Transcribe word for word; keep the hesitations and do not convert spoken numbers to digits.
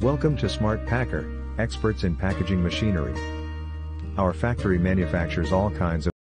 Welcome to Smart Packer, experts in packaging machinery. Our factory manufactures all kinds of